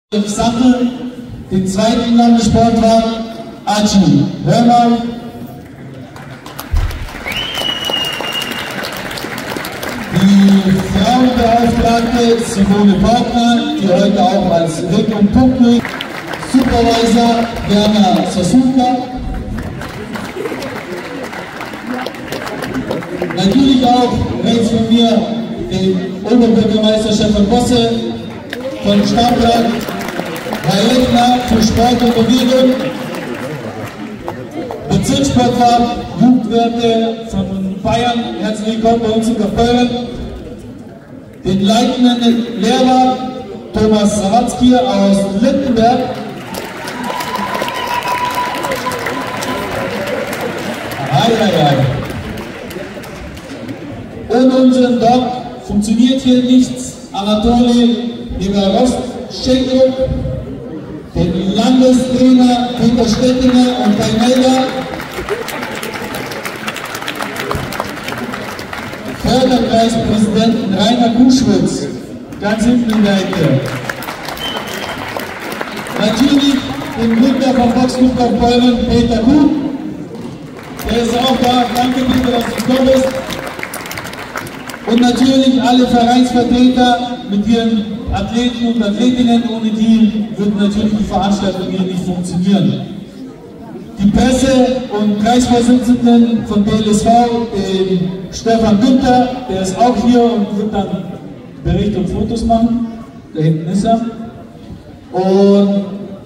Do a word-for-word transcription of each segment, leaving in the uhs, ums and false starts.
Sache, den zweiten Landessportwagen Aci. Hör mal. Die Frauenbeauftragte Simone Partner, die heute auch als Rick und Punkte, Supervisor Werner Sasuka. Natürlich auch rechts von mir den Oberbürgermeister Stefan Bosse von Stadtrat, Herr Lechner für Sport und Bewegung, Bezirkssportrat, Jugendwerte von Bayern, herzlich willkommen bei uns in Kaufbeuren, den leitenden Lehrer Thomas Sawatzki aus Lindenberg, ai, ai, ai. Ohne unseren Doc funktioniert hier nichts. Anatoli Negarostschenko, den Landestrainer Peter Stettinger und Kai Melder, Förderkreispräsidenten Rainer Kuschwitz, ganz hinten in der Ecke. Natürlich den Gründer vom Boxclub Kaufbeuren, Peter Kuhn, der ist auch da. Danke Peter, dass du gekommen bist. Und natürlich alle Vereinsvertreter mit ihren Athleten und Athletinnen, ohne die würden natürlich die Veranstaltung hier nicht funktionieren. Die Presse- und Kreisvorsitzenden von B L S V, den Stefan Günther, der ist auch hier und wird dann Bericht und Fotos machen. Da hinten ist er. Und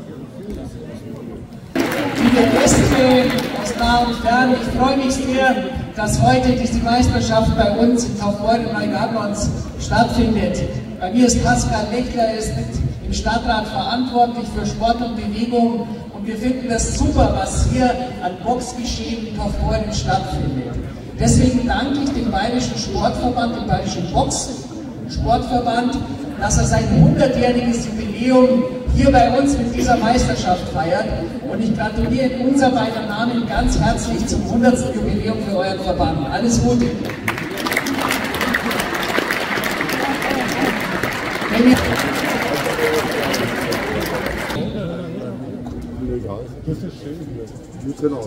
liebe Gäste aus nah und fern, ich freue mich sehr, dass heute diese Meisterschaft bei uns in Kaufbeuren-Neugartens stattfindet. Bei mir ist Pascal Lechler, er ist mit im Stadtrat verantwortlich für Sport und Bewegung und wir finden das super, was hier an Boxgeschehen in Kaufbeuren stattfindet. Deswegen danke ich dem Bayerischen Sportverband, dem Bayerischen Boxsportverband, dass er sein hundertjähriges Jubiläum hier bei uns mit dieser Meisterschaft feiert. Und ich gratuliere in unser beider Namen ganz herzlich zum hundertsten Jubiläum für euren Verband. Alles Gute! Das ist schön hier. Genau.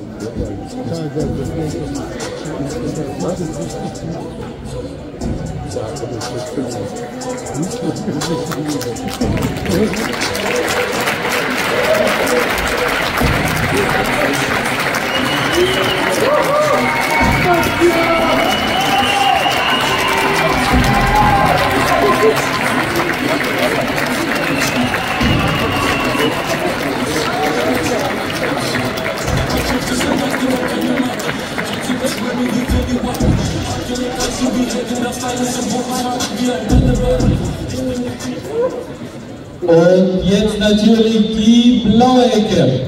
Und jetzt natürlich die blaue Ecke.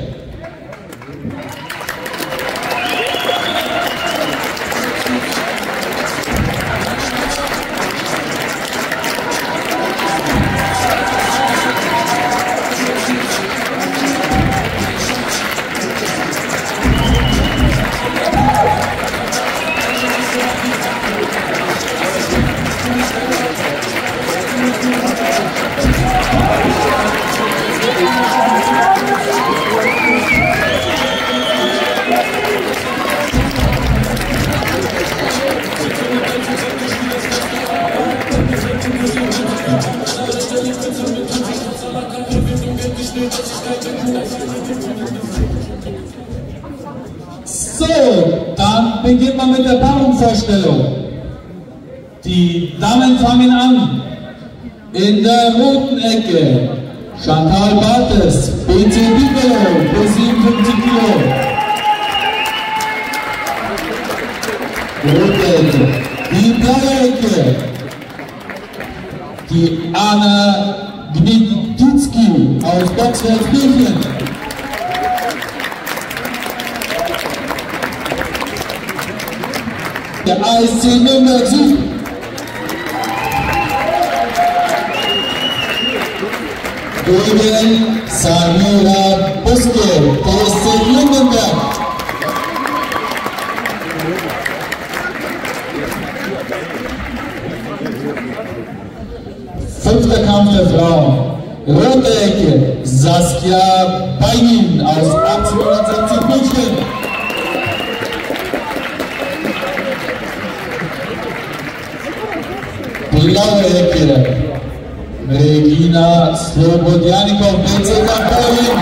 So, dann beginnen wir mit der Damenvorstellung. Die Damen fangen an. In der roten Ecke Chantal Bartes, B C Bibelo, plus siebenundfünfzig Kilo. Rote Ecke. Die blaue Ecke. Die Anna Gnitizki aus Boxwelskirchen. Der A S C Nürnberg Süd. Gegen Samira Buske, der S C Lindenberg. Fünfter Kampf der Frauen. Rote Ecke, Saskia Beinin aus achtzehnhundertsechzig München. Blaue Ecke, Regina Slobodjanikov, B C K Polen.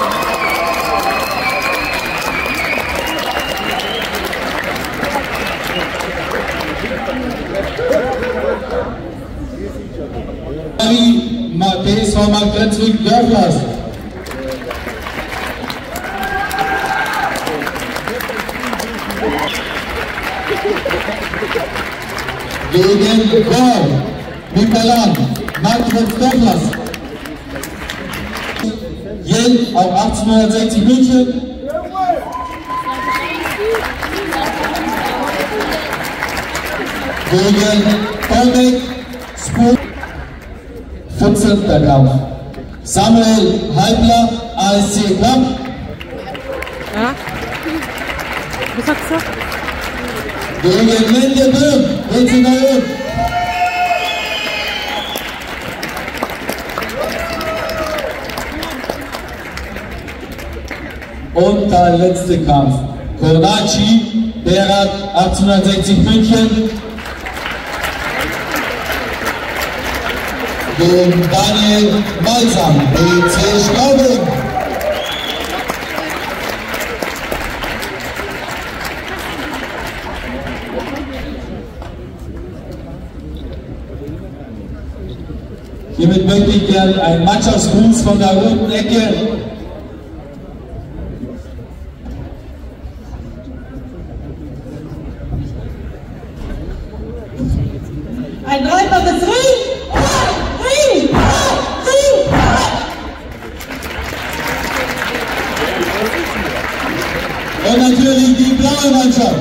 T S V Markt Grenzweg-Dörflers. Gegen Gor, Mikalan, Marktweg-Dörflers. Jell, auch achtzehnhundertsechzig München. Gegen Tomek, Spur. vierzehnter Kampf. Samuel Halbler, A S C Kampf. Ja? Was sagst du? Gegen Linde Böhm, B C Neu. Und der letzte Kampf. Kornaci, Berat, achtzehnhundertsechzig München. Gegen Daniel Malsam, B C Straubing. Hiermit möchte ich gerne einen Mannschaftsgruß von der roten Ecke. Ein dreifaches Ring! Und natürlich die blaue Mannschaft.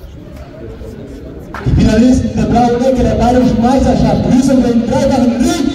Die Finalisten der blauen Ecke der Bayerischen Meisterschaft grüßen den dreifachen Ring.